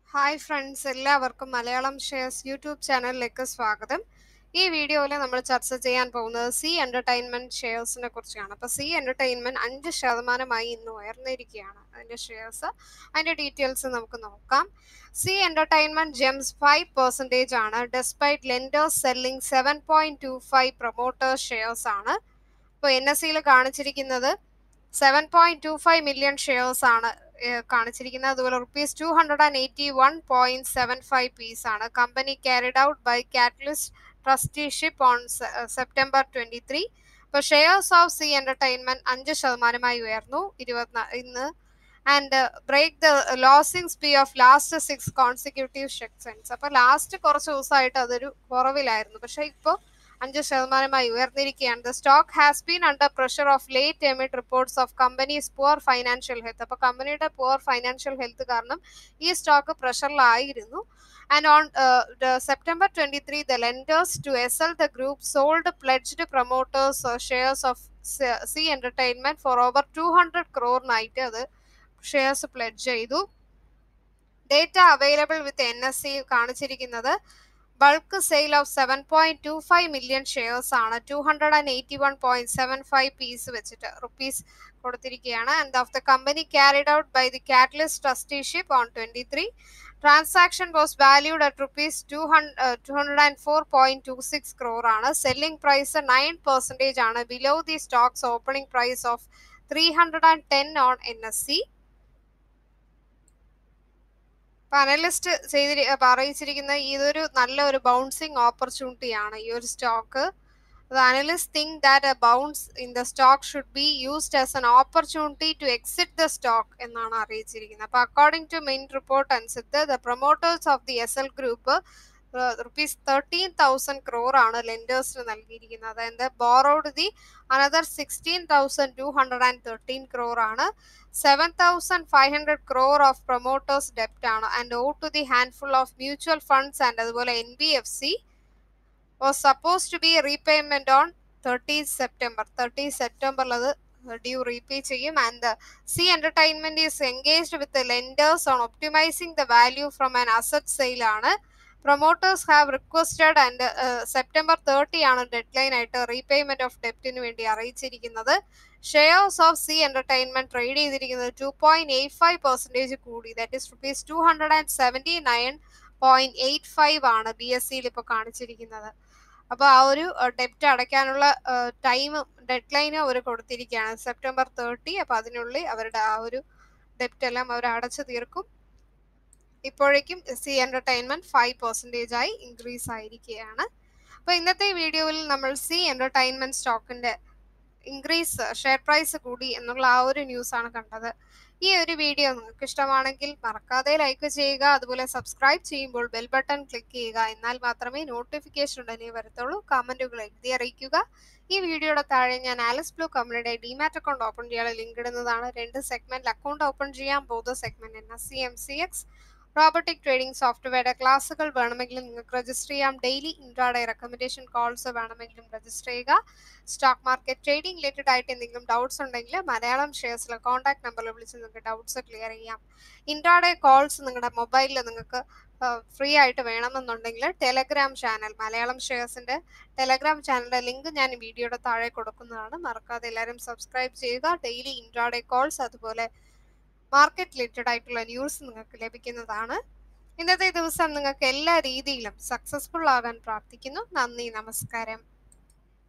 Hi friends, എല്ലാവർക്കും Malayalam shares YouTube ചാനലിലേക്ക് സ്വാഗതം. ഈ വീഡിയോയിൽ നമ്മൾ ചർച്ച ചെയ്യാൻ പോകുന്നത് സി എൻ്റർടൈൻമെൻറ്റ് ഷെയർസിനെ കുറിച്ചാണ്. അപ്പോൾ സി എൻ്റർടൈൻമെൻറ്റ് 5% ഇന്ന് ഉയർന്നിരിക്കുകയാണ് അതിൻ്റെ ഷെയർസ്. അതിൻ്റെ ഡീറ്റെയിൽസ് നമുക്ക് നോക്കാം. സി എൻ്റർടൈൻമെൻറ്റ് ജെംസ് 5% ആണ്. Despite lenders selling 7.25 promoters shares ആണ്. ഇപ്പോൾ NSEയിൽ കാണിച്ചിരിക്കുന്നത് 7.25 മില്യൺ ഷെയർസ് ആണ് കാണിച്ചിരിക്കുന്നത്. അതുപോലെ ₹281.75 പീസ് ആണ്. Company carried out by catalyst trusteeship on September 23. അപ്പോൾ ഷെയർസ് ഓഫ് സി എൻ്റർടൈൻമെൻറ്റ് 5% ഉയർന്നു ഇന്ന്. And break the losing spree of last 6 consecutive sections. അപ്പോൾ ലാസ്റ്റ് കുറച്ച് ദിവസമായിട്ട് അതൊരു കുറവിലായിരുന്നു, പക്ഷേ ഇപ്പോൾ 5% ഉയർന്നിരിക്കുകയാണ്. The stock has been under pressure of late amid reports of company's poor financial health. അപ്പോൾ കമ്പനിയുടെ പുവർ ഫൈനാൻഷ്യൽ ഹെൽത്ത് കാരണം ഈ സ്റ്റോക്ക് പ്രഷറിലായിരുന്നു. And on September 23, the lenders to SL the group sold pledged promoters shares of C Entertainment for over 200 crore നായിട്ട് അത് shares pledge ചെയ്തു. Data available with NSE കാണിച്ചിരിക്കുന്നത് bulk sale of 7.25 million shares ആണ്. 281.75 piece വെച്ചിട്ട് rupees കൊടുത്തിരിക്കുകയാണ്. And of the company carried out by the catalyst trusteeship on 23. Transaction was valued at ₹204.26 crore ആണ്. Selling price 9% ആണ്, below the stock's opening price of 310 on NSE. Analyst അറിയിച്ചിരിക്കുന്ന ഇതൊരു നല്ലൊരു bouncing ഓപ്പർച്യൂണിറ്റിയാണ് ഈ ഒരു stock. The analysts think that a bounce in the stock should be used as an opportunity to exit the stock എന്നാണ് അറിയിച്ചിരിക്കുന്നത്. അപ്പോൾ അക്കോർഡിംഗ് ടു മെയിൻ റിപ്പോർട്ട് അനുസരിച്ച് the promoters of the SL group rupees 13,000 crore ആണ് ലെൻഡേഴ്സിന് നൽകിയിരിക്കുന്നത്. and borrowed the another 16,213 crore ആണ്. 7,500 crore of promoters debt ആണ് and owed to the handful of mutual funds and അതുപോലെ NBFC was supposed to be a repayment on 30 September. 30 September അത് due repay ചെയ്യും. And C Entertainment is engaged with the lenders on optimizing the value from an asset sale ആണ്. Promoters have requested and September 30 ആണ് deadline ആയിട്ട് repayment of ഡെപ്റ്റിന് വേണ്ടി അറിയിച്ചിരിക്കുന്നത്. Shares of C entertainment trade ചെയ്തിരിക്കുന്നത് 2.85% കൂടി, that is ₹279.85 ആണ് BSEയിൽ ഇപ്പോൾ കാണിച്ചിരിക്കുന്നത്. അപ്പോൾ ആ ഒരു ഡെപ്റ്റ് അടയ്ക്കാനുള്ള ഡെഡ് ലൈന് അവർ കൊടുത്തിരിക്കുകയാണ് September 30. അപ്പോൾ അതിനുള്ളിൽ അവരുടെ ആ ഒരു ഡെപ്റ്റ് എല്ലാം അവർ അടച്ചു തീർക്കും. ഇപ്പോഴേക്കും സി എൻ്റർടൈൻമെൻറ്റ് 5% ഇൻക്രീസ് ആയിരിക്കുകയാണ്. അപ്പോൾ ഇന്നത്തെ വീഡിയോയിൽ നമ്മൾ സി എൻ്റർടൈൻമെൻറ്റ് സ്റ്റോക്കിൻ്റെ ഇൻക്രീസ് ഷെയർ പ്രൈസ് കൂടി എന്നുള്ള ആ ഒരു ന്യൂസാണ് കണ്ടത്. ഈ ഒരു വീഡിയോ നിങ്ങൾക്ക് ഇഷ്ടമാണെങ്കിൽ മറക്കാതെ ലൈക്ക് ചെയ്യുക. അതുപോലെ സബ്സ്ക്രൈബ് ചെയ്യുമ്പോൾ ബെൽ ബട്ടൺ ക്ലിക്ക് ചെയ്യുക. എന്നാൽ മാത്രമേ നോട്ടിഫിക്കേഷൻ ഉടനെ വരത്തുള്ളൂ. കമൻറ്റുകൾ എഴുതി അറിയിക്കുക. ഈ വീഡിയോയുടെ താഴെ ഞാൻ ആലിസ് ബ്ലൂ കമ്പനിയുടെ ഡിമാറ്റ് അക്കൗണ്ട് ഓപ്പൺ ചെയ്യാനുള്ള ലിങ്ക് ഇടുന്നതാണ്. 2 സെഗ്മെന്റിൽ അക്കൗണ്ട് ഓപ്പൺ ചെയ്യാം. Both segment NSE MCX robotic trading സോഫ്റ്റ്വെയറുടെ ക്ലാസ്സുകൾ വേണമെങ്കിലും നിങ്ങൾക്ക് രജിസ്റ്റർ ചെയ്യാം. ഡെയിലി ഇൻട്രാഡേ റെക്കമെൻഡേഷൻ കോൾസ് വേണമെങ്കിലും രജിസ്റ്റർ ചെയ്യുക. സ്റ്റോക്ക് മാർക്കറ്റ് ട്രേഡിംഗ് റിലേറ്റഡ് ആയിട്ട് എന്തെങ്കിലും ഡൗട്ട്സ് ഉണ്ടെങ്കിൽ മലയാളം ഷെയർസിലെ കോൺടാക്ട് നമ്പറിൽ വിളിച്ച് നിങ്ങൾക്ക് ഡൗട്ട്സ് ക്ലിയർ ചെയ്യാം. ഇൻട്രാഡേ കോൾസ് നിങ്ങളുടെ മൊബൈലിൽ നിങ്ങൾക്ക് ഫ്രീ ആയിട്ട് വേണമെന്നുണ്ടെങ്കിൽ ടെലഗ്രാം ചാനൽ മലയാളം ഷെയർസിൻ്റെ ടെലഗ്രാം ചാനലിൻ്റെ ലിങ്ക് ഞാൻ വീഡിയോയുടെ താഴെ കൊടുക്കുന്നതാണ്. മറക്കാതെ എല്ലാവരും സബ്സ്ക്രൈബ് ചെയ്യുക. ഡെയിലി ഇൻട്രാഡേ കോൾസ് അതുപോലെ മാർക്കറ്റ് റിലേറ്റഡ് ആയിട്ടുള്ള ന്യൂസ് നിങ്ങൾക്ക് ലഭിക്കുന്നതാണ്. ഇന്നത്തെ ദിവസം നിങ്ങൾക്ക് എല്ലാ രീതിയിലും സക്സസ്ഫുൾ ആകാൻ പ്രാർത്ഥിക്കുന്നു. നന്ദി, നമസ്കാരം.